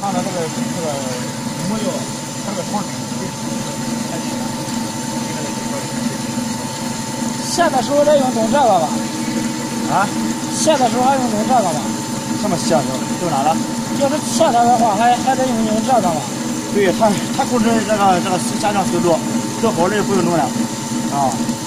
放到这个木油，这个汤卸的时候得用这个吧？ 啊？ 卸的时候还用这个吧？ 什么卸的？用哪了？ 要是切它的话，还得用这个吧？ 对，它控制这个下降速度，做好了就不用弄了，啊。